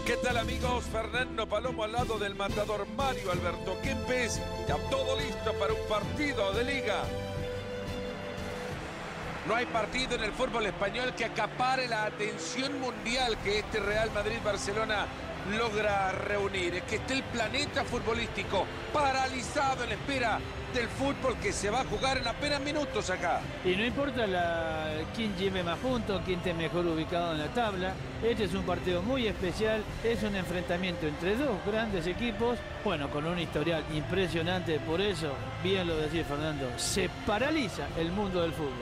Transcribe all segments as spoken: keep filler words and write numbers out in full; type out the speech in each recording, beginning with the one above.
¿Qué tal, amigos? Fernando Palomo al lado del matador Mario Alberto Kempes. Ya todo listo para un partido de liga. No hay partido en el fútbol español que acapare la atención mundial que este Real Madrid-Barcelona logra reunir. Es que esté el planeta futbolístico paralizado en la espera del fútbol que se va a jugar en apenas minutos acá. Y no importa la, quién lleve más puntos, quién esté mejor ubicado en la tabla. Este es un partido muy especial, es un enfrentamiento entre dos grandes equipos, bueno, con un historial impresionante. Por eso, bien lo decía Fernando, se paraliza el mundo del fútbol.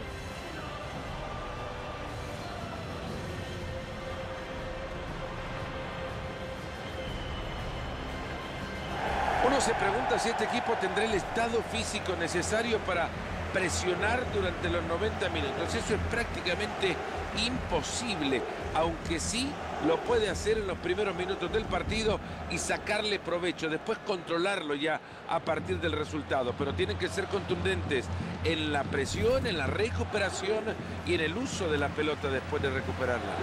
Uno se pregunta si este equipo tendrá el estado físico necesario para presionar durante los noventa minutos. Eso es prácticamente imposible, aunque sí lo puede hacer en los primeros minutos del partido y sacarle provecho, después controlarlo ya a partir del resultado. Pero tienen que ser contundentes en la presión, en la recuperación y en el uso de la pelota después de recuperarla.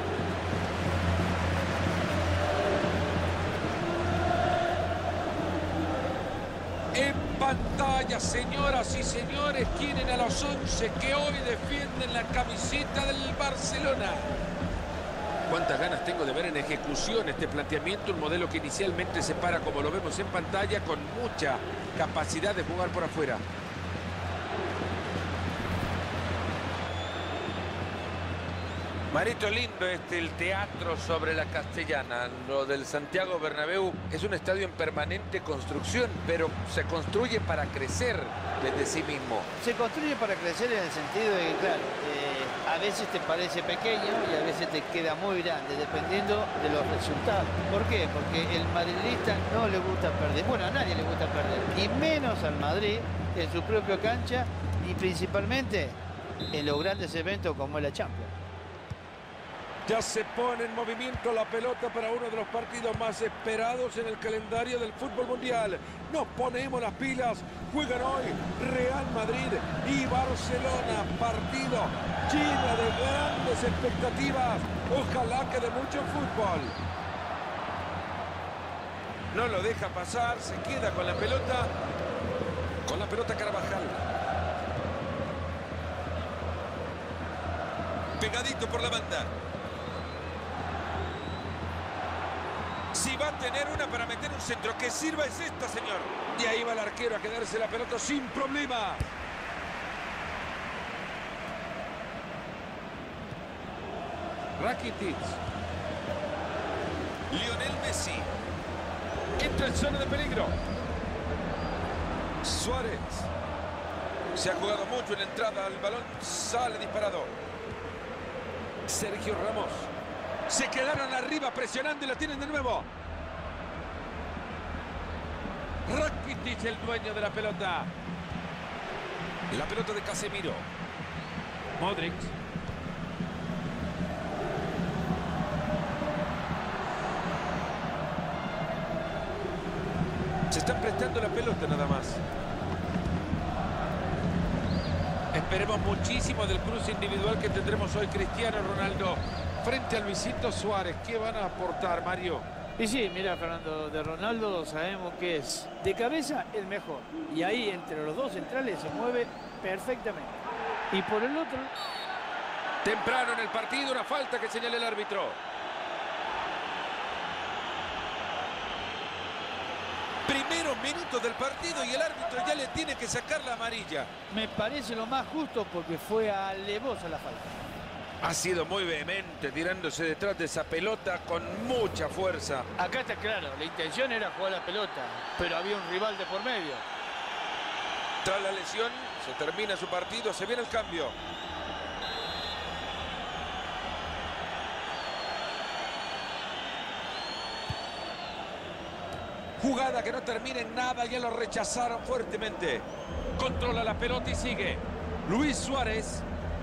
En pantalla, señoras y señores, tienen a los once que hoy defienden la camiseta del Barcelona. Cuántas ganas tengo de ver en ejecución este planteamiento, un modelo que inicialmente se para como lo vemos en pantalla, con mucha capacidad de jugar por afuera. Marito, lindo este el teatro sobre la Castellana. Lo del Santiago Bernabéu es un estadio en permanente construcción, pero se construye para crecer desde sí mismo. Se construye para crecer en el sentido de que, claro, eh, a veces te parece pequeño y a veces te queda muy grande, dependiendo de los resultados. ¿Por qué? Porque el madridista no le gusta perder. Bueno, a nadie le gusta perder, y menos al Madrid en su propia cancha y principalmente en los grandes eventos como es la Champions. Ya se pone en movimiento la pelota para uno de los partidos más esperados en el calendario del fútbol mundial. Nos ponemos las pilas. Juegan hoy Real Madrid y Barcelona. Partido lleno de grandes expectativas. Ojalá que de mucho fútbol. No lo deja pasar. Se queda con la pelota. Con la pelota Carvajal. Pegadito por la banda. Si va a tener una para meter un centro que sirva es esta, señor. Y ahí va el arquero a quedarse la pelota sin problema. Rakitic. Lionel Messi. Entra en zona de peligro. Suárez. Se ha jugado mucho en la entrada. El balón sale disparado. Sergio Ramos. Se quedaron arriba presionando y la tienen de nuevo. Rakitic, el dueño de la pelota. La pelota de Casemiro. Modric. Se están prestando la pelota nada más. Esperemos muchísimo del cruce individual que tendremos hoy Cristiano Ronaldo frente a Luisito Suárez. ¿Qué van a aportar, Mario? Y sí, mira, Fernando, de Ronaldo sabemos que es de cabeza el mejor. Y ahí entre los dos centrales se mueve perfectamente. Y por el otro... Temprano en el partido, una falta que señala el árbitro. Primeros minutos del partido y el árbitro ya le tiene que sacar la amarilla. Me parece lo más justo porque fue alevosa la falta. Ha sido muy vehemente, tirándose detrás de esa pelota con mucha fuerza. Acá está claro, la intención era jugar la pelota, pero había un rival de por medio. Tras la lesión, se termina su partido, se viene el cambio. Jugada que no termina en nada, ya lo rechazaron fuertemente. Controla la pelota y sigue. Luis Suárez.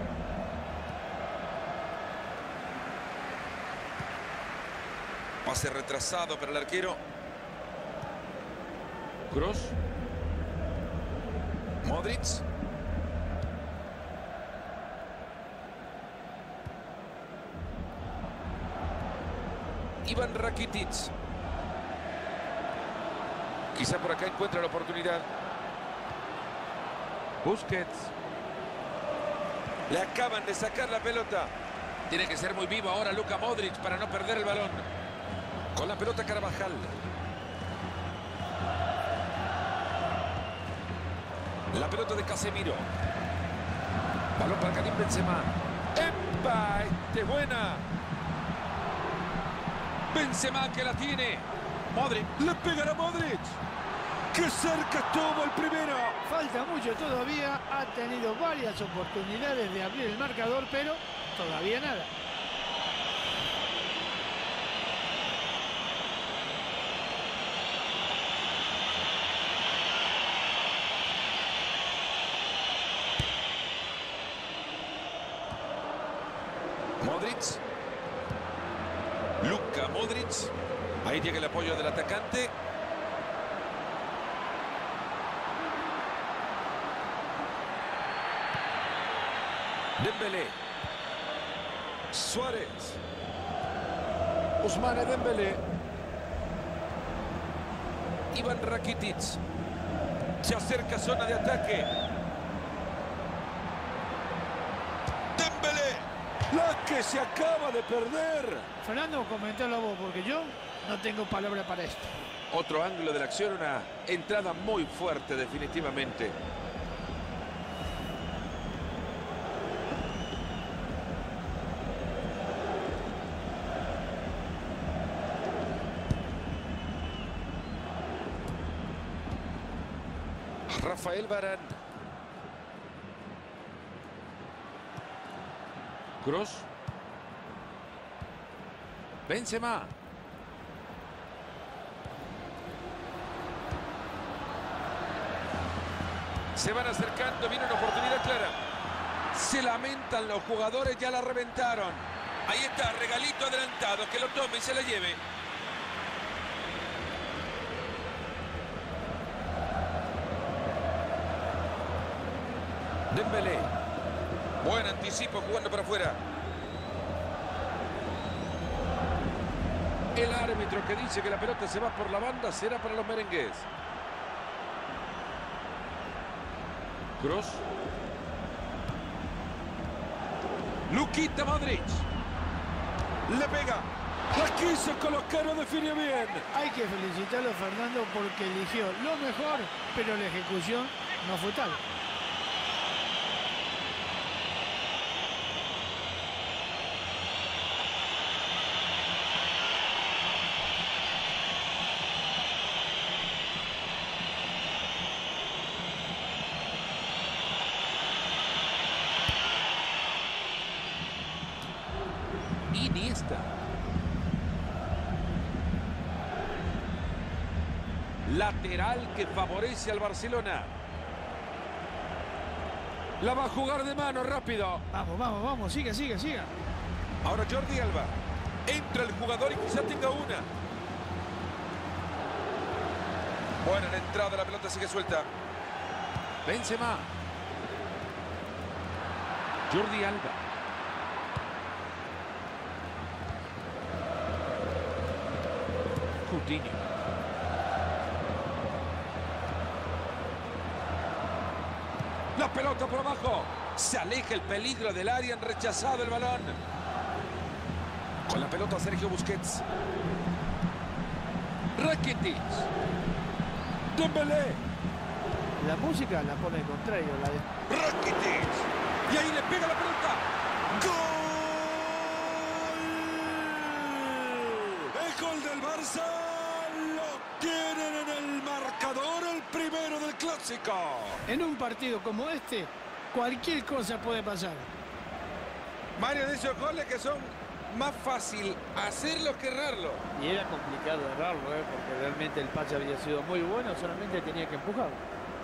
Pase retrasado para el arquero. Kroos. Modric. Ivan Rakitic. Quizá por acá encuentra la oportunidad. Busquets. Le acaban de sacar la pelota. Tiene que ser muy vivo ahora Luka Modric para no perder el balón. Con la pelota Carvajal. La pelota de Casemiro. Balón para Karim Benzema. ¡Epa! ¡Este es buena! Benzema que la tiene. Modric. Le pegará Modric. ¡Qué cerca estuvo el primero! Falta mucho todavía. Ha tenido varias oportunidades de abrir el marcador, pero todavía nada. Modric. Luka Modric. Ahí llega el apoyo del atacante. Dembélé. Suárez. Ousmane Dembélé. Ivan Rakitic. Se acerca zona de ataque. Dembélé. La que se acaba de perder. Fernando, comentalo vos, porque yo no tengo palabra para esto. Otro ángulo de la acción, una entrada muy fuerte definitivamente. Rafael Varane. Kroos. Benzema. Se van acercando, viene una oportunidad clara. Se lamentan los jugadores, ya la reventaron. Ahí está, regalito adelantado, que lo tome y se la lleve. Dembélé. Buen anticipo jugando para afuera. El árbitro que dice que la pelota se va por la banda será para los merengues. Kroos. Luquita Modric. Le pega. La quiso colocar, o define bien. Hay que felicitarlo, Fernando, porque eligió lo mejor, pero la ejecución no fue tal. Iniesta. Lateral que favorece al Barcelona. La va a jugar de mano rápido. Vamos, vamos, vamos, siga, siga, siga. Ahora Jordi Alba. Entra el jugador y quizá tenga una. Buena la entrada, la pelota sigue suelta. Benzema. Jordi Alba. Coutinho. La pelota por abajo. Se aleja el peligro del área, han rechazado el balón. Con la pelota Sergio Busquets. Rakitic. Dembélé. La música la pone al contrario. La de... Rakitic. Y ahí le pega la pelota. ¡Gol! El gol del Barça. Lo tienen en el marcador, el primero del clásico. En un partido como este, cualquier cosa puede pasar. Mario, de esos goles que son más fácil hacerlos que errarlos. Y era complicado errarlo, ¿eh? Porque realmente el pase había sido muy bueno, solamente tenía que empujarlo.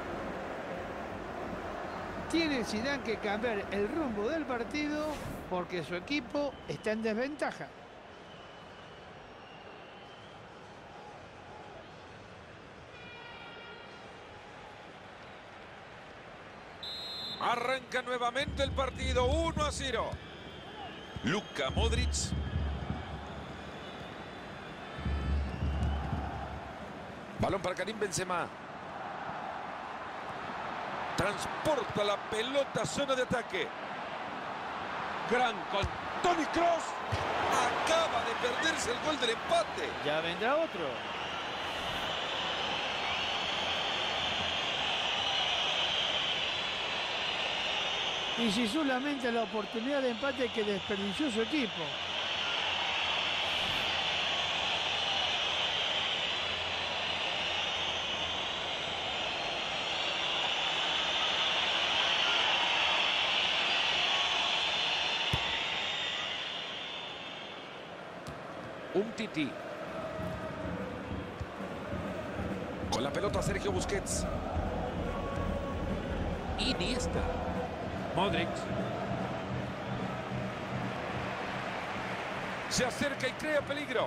Tiene Zidane que cambiar el rumbo del partido porque su equipo está en desventaja. Arranca nuevamente el partido, uno a cero. Luka Modric. Balón para Karim Benzema. Transporta la pelota a zona de ataque. Gran con Toni Kroos. Acaba de perderse el gol del empate. Ya vendrá otro. Y si solamente la oportunidad de empate que desperdició su equipo. Umtiti. Con la pelota Sergio Busquets. Iniesta. Modric. Se acerca y crea peligro.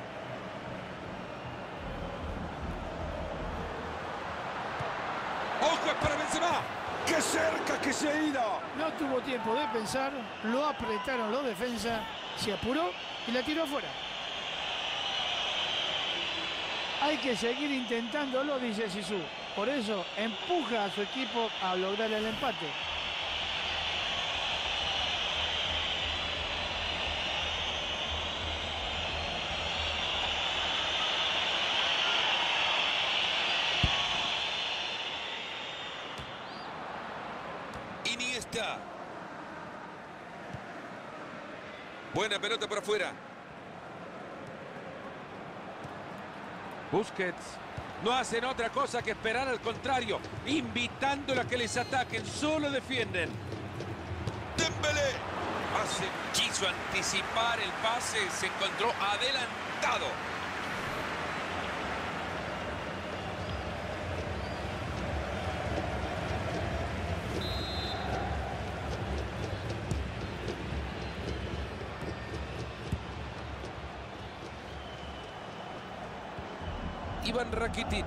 ¡Ojo, es para Benzema! ¡Qué cerca que se ha ido! No tuvo tiempo de pensar, lo apretaron los defensas, se apuró y la tiró afuera. Hay que seguir intentándolo, dice Zizou. Por eso empuja a su equipo a lograr el empate. Iniesta. Buena pelota por afuera. Busquets. No hacen otra cosa que esperar al contrario, invitándolo a que les ataquen, solo defienden. Dembélé. Hace, quiso anticipar el pase, se encontró adelantado. Iván Rakitic.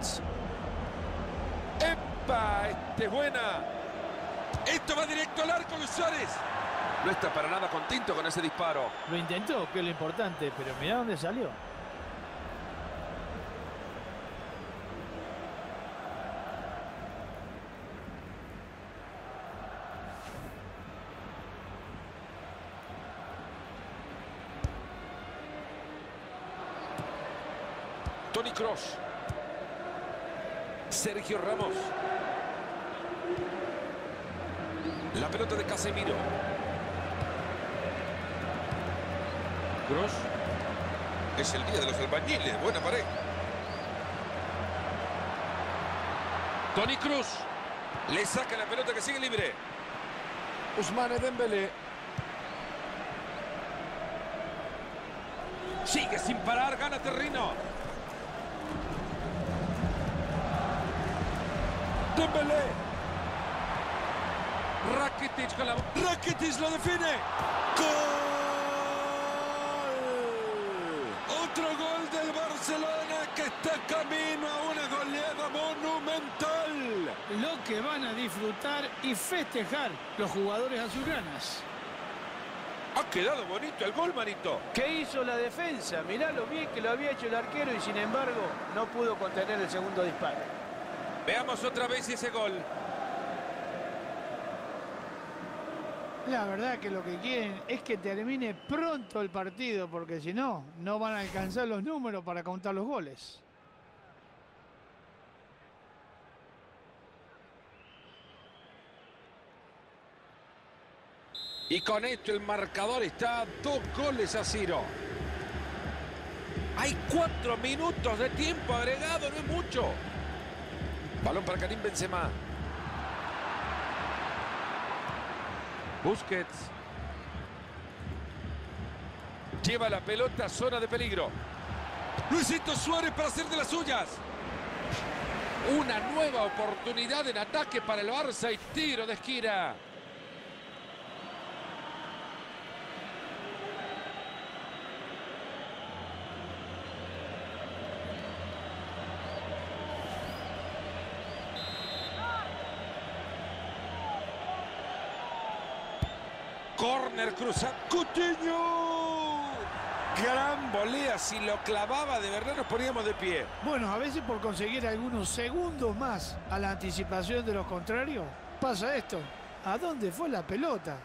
¡Epa! ¡Este es buena! ¡Esto va directo al arco, Luis Suárez! No está para nada contento con ese disparo. Lo intentó, que es lo importante, pero mirá dónde salió. Toni Kroos. Sergio Ramos. La pelota de Casemiro. Kroos. Es el día de los albañiles. Buena pared. Toni Kroos. Le saca la pelota que sigue libre. Ousmane Dembélé. Sigue sin parar. Gana terreno. Dembélé. Rakitic con la... Rakitic lo define. ¡Gol! Otro gol del Barcelona que está camino a una goleada monumental. Lo que van a disfrutar y festejar los jugadores azulgranas. Ha quedado bonito el gol, manito. ¿Qué hizo la defensa? Mirá lo bien que lo había hecho el arquero y sin embargo no pudo contener el segundo disparo. Veamos otra vez ese gol. La verdad que lo que quieren es que termine pronto el partido, porque si no, no van a alcanzar los números para contar los goles. Y con esto el marcador está a dos goles a cero. Hay cuatro minutos de tiempo agregado, no es mucho. Balón para Karim Benzema. Busquets. Lleva la pelota a zona de peligro. Luisito Suárez para hacer de las suyas. Una nueva oportunidad en ataque para el Barça y tiro de esquina. Corner cruzado. Coutinho. Gran volea, si lo clavaba de verdad nos poníamos de pie. Bueno, a veces por conseguir algunos segundos más a la anticipación de los contrarios, pasa esto. ¿A dónde fue la pelota?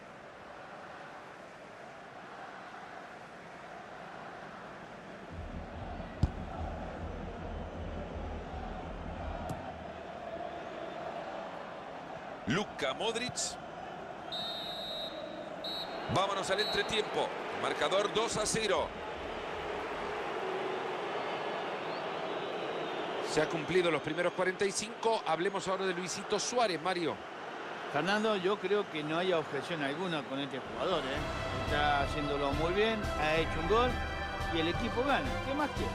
Luka Modric. Vámonos al entretiempo. Marcador dos a cero. Se ha cumplido los primeros cuarenta y cinco. Hablemos ahora de Luisito Suárez, Mario. Fernando, yo creo que no hay objeción alguna con este jugador, ¿eh? Está haciéndolo muy bien, ha hecho un gol y el equipo gana. ¿Qué más quiere?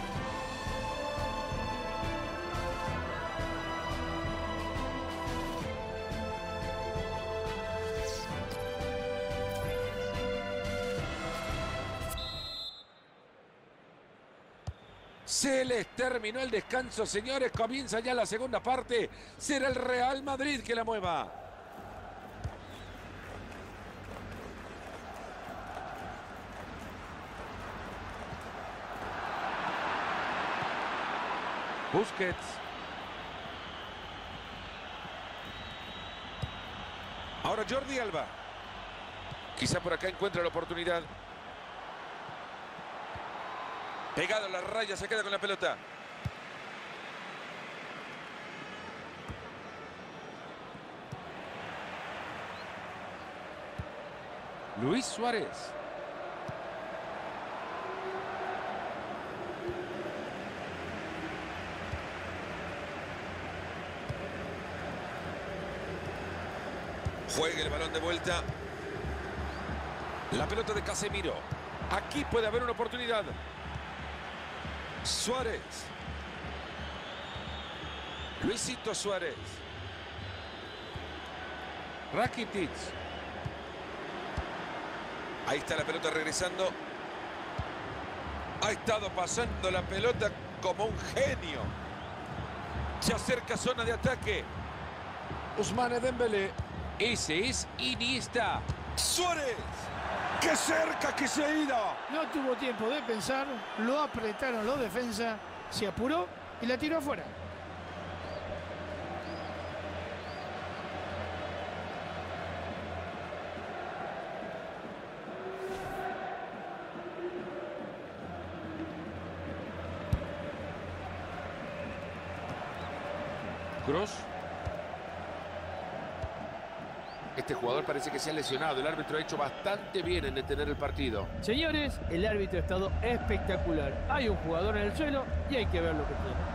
Se les terminó el descanso, señores. Comienza ya la segunda parte. Será el Real Madrid que la mueva. Busquets. Ahora Jordi Alba. Quizá por acá encuentra la oportunidad. Pegado a la raya, se queda con la pelota. Luis Suárez. Juega el balón de vuelta. La pelota de Casemiro. Aquí puede haber una oportunidad. Suárez. Luisito Suárez. Rakitic. Ahí está la pelota regresando. Ha estado pasando la pelota como un genio. Se acerca zona de ataque. Ousmane Dembélé. Ese es Iniesta. Suárez. ¡Qué cerca que se ha ido! No tuvo tiempo de pensar, lo apretaron los defensas, se apuró y la tiró afuera. Kroos. Este jugador parece que se ha lesionado. El árbitro ha hecho bastante bien en detener el partido. Señores, el árbitro ha estado espectacular. Hay un jugador en el suelo y hay que ver lo que tiene.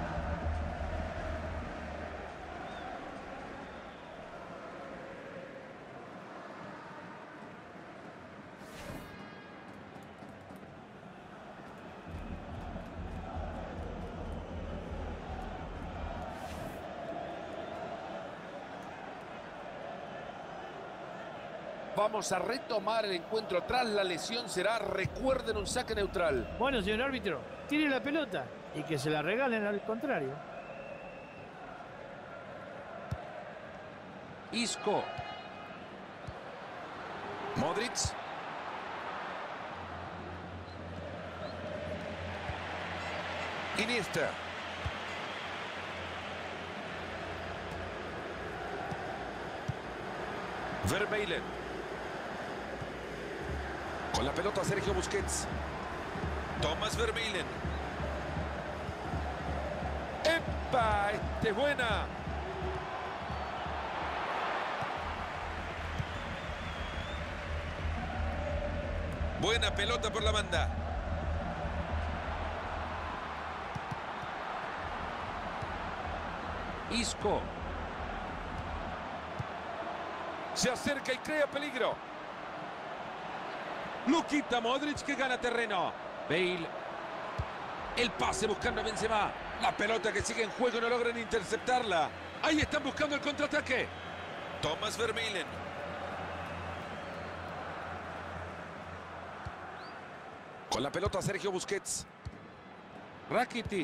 Vamos a retomar el encuentro tras la lesión. Será, recuerden, un saque neutral. Bueno, señor árbitro, tire la pelota y que se la regalen al contrario. Isco. Modric. Iniesta. Vermeulen. Con la pelota Sergio Busquets. Thomas Vermeulen. ¡Epa! ¡Esta es buena! Buena pelota por la banda. Isco. Se acerca y crea peligro. Luka Modric que gana terreno. Bale. El pase buscando a Benzema. La pelota que sigue en juego, no logran interceptarla. Ahí están buscando el contraataque. Thomas Vermeulen. Con la pelota Sergio Busquets. Rakitic.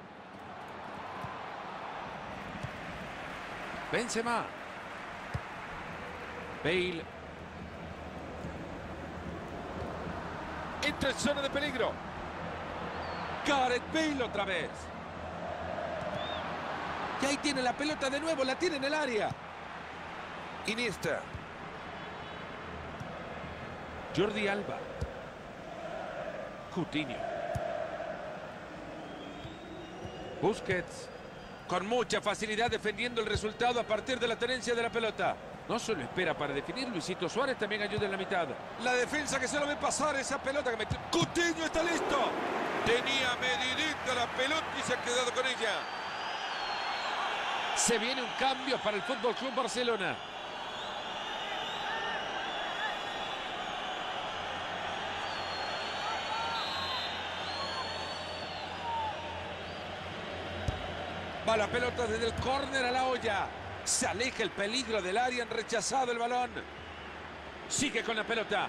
Benzema. Bale. Entra en zona de peligro. Gareth Bale otra vez. Y ahí tiene la pelota de nuevo, la tiene en el área. Iniesta. Jordi Alba. Coutinho. Busquets. Con mucha facilidad defendiendo el resultado a partir de la tenencia de la pelota. No solo espera para definir, Luisito Suárez también ayuda en la mitad. La defensa que se lo ve pasar esa pelota que metió. Coutinho está listo. Tenía medidita la pelota y se ha quedado con ella. Se viene un cambio para el Fútbol Club Barcelona. Va la pelota desde el córner a la olla. Se aleja el peligro del área, han rechazado el balón. Sigue con la pelota.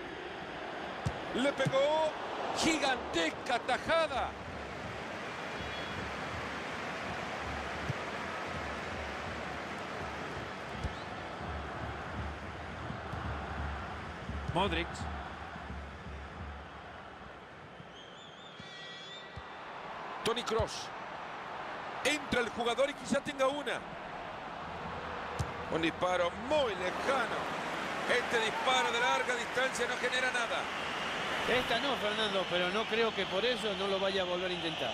Le pegó. Gigantesca tajada. Modric. Toni Kroos. Entra el jugador y quizá tenga una. Un disparo muy lejano. Este disparo de larga distancia no genera nada. Esta no, Fernando, pero no creo que por eso no lo vaya a volver a intentar.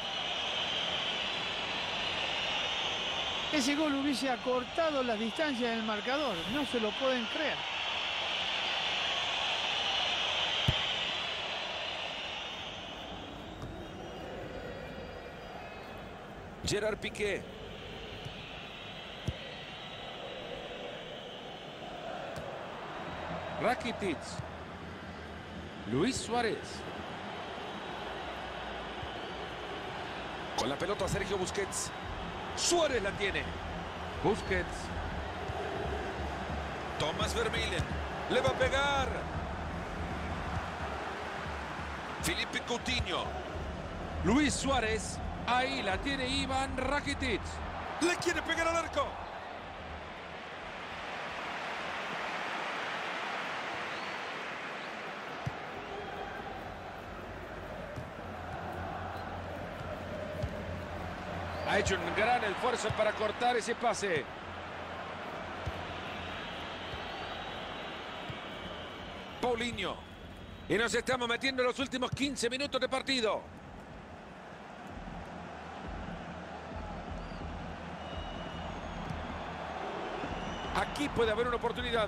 Ese gol hubiese acortado las distancias del marcador. No se lo pueden creer. Gerard Piqué. Rakitic. Luis Suárez. Con la pelota Sergio Busquets. Suárez la tiene. Busquets. Thomas Vermaelen. Le va a pegar. Felipe Coutinho. Luis Suárez. Ahí la tiene Ivan Rakitic. Le quiere pegar al arco. Ha hecho un gran esfuerzo para cortar ese pase. Paulinho. Y nos estamos metiendo en los últimos quince minutos de partido. Aquí puede haber una oportunidad.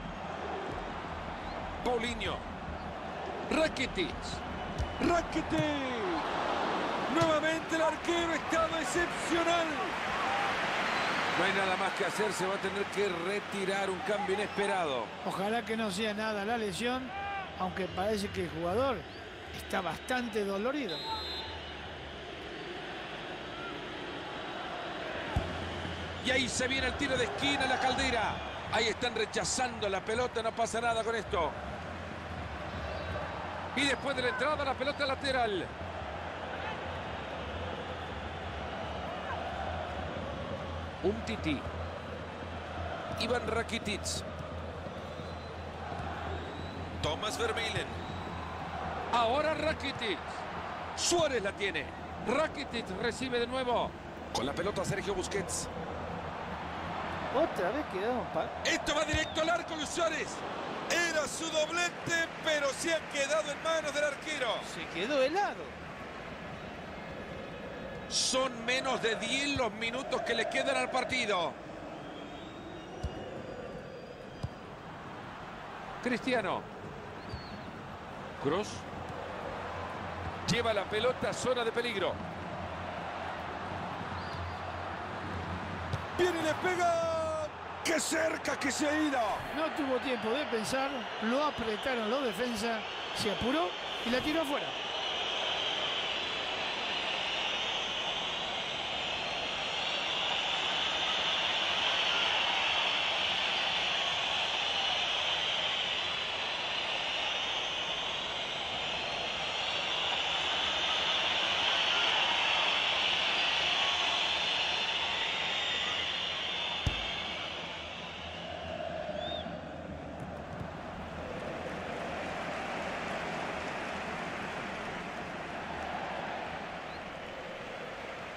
Paulinho. Rakitic. Rakitic. Nuevamente el arquero ha estado excepcional. No hay nada más que hacer, se va a tener que retirar, un cambio inesperado. Ojalá que no sea nada la lesión, aunque parece que el jugador está bastante dolorido. Y ahí se viene el tiro de esquina, la Caldera. Ahí están rechazando la pelota, no pasa nada con esto. Y después de la entrada, la pelota lateral. Un tití. Ivan Rakitic. Thomas Vermaelen. Ahora Rakitic. Suárez la tiene. Rakitic recibe de nuevo. Con la pelota Sergio Busquets. Otra vez quedamos para... Esto va directo al arco, Luis Suárez. Era su doblete, pero se ha quedado en manos del arquero. Se quedó helado. Son menos de diez los minutos que le quedan al partido. Cristiano. Kroos. Lleva la pelota a zona de peligro. Viene y le pega. ¡Qué cerca que se ha ido! No tuvo tiempo de pensar, lo apretaron los defensas, se apuró y la tiró afuera.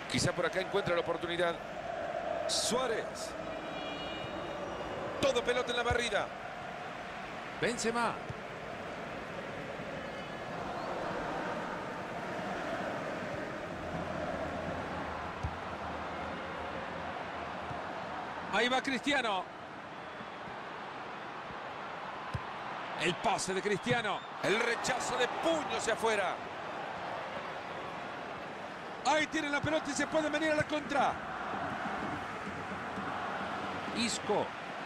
Quizá por acá encuentra la oportunidad. Suárez. Todo pelota en la barrida. Benzema. Ahí va Cristiano. El pase de Cristiano. El rechazo de puño hacia afuera. Ahí tiene la pelota y se puede venir a la contra. Isco.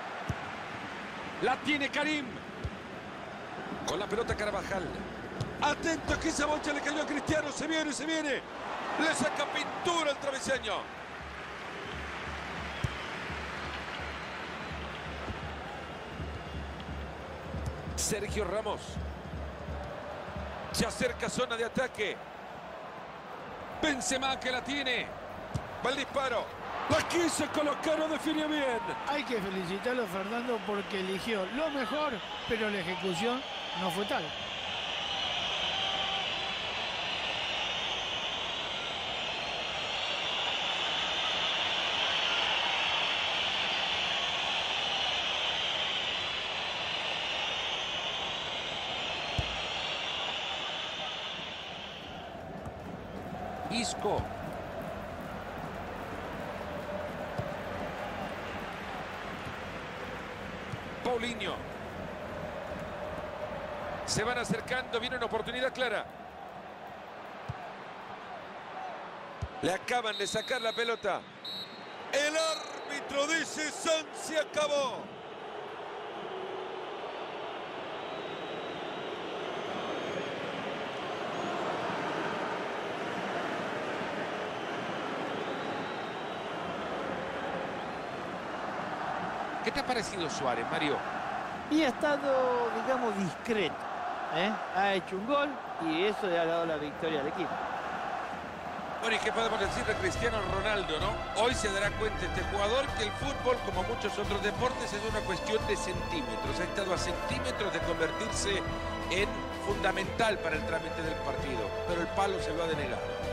La tiene Karim. Con la pelota Carvajal. Atento que esa bocha le cayó a Cristiano. Se viene, se viene. Le saca pintura al travesaño. Sergio Ramos. Se acerca zona de ataque. Benzema que la tiene. Va el disparo. La quiso colocar, no definió bien. Hay que felicitarlo, Fernando, porque eligió lo mejor, pero la ejecución no fue tal. Isco. Paulinho. Se van acercando, viene una oportunidad clara. Le acaban de sacar la pelota. El árbitro dice: San, se acabó. ¿Qué te ha parecido Suárez, Mario? Y ha estado, digamos, discreto, ¿eh? Ha hecho un gol y eso le ha dado la victoria al equipo. Bueno, ¿y qué podemos decir de Cristiano Ronaldo, no? Hoy se dará cuenta este jugador que el fútbol, como muchos otros deportes, es una cuestión de centímetros. Ha estado a centímetros de convertirse en fundamental para el trámite del partido, pero el palo se lo ha denegado.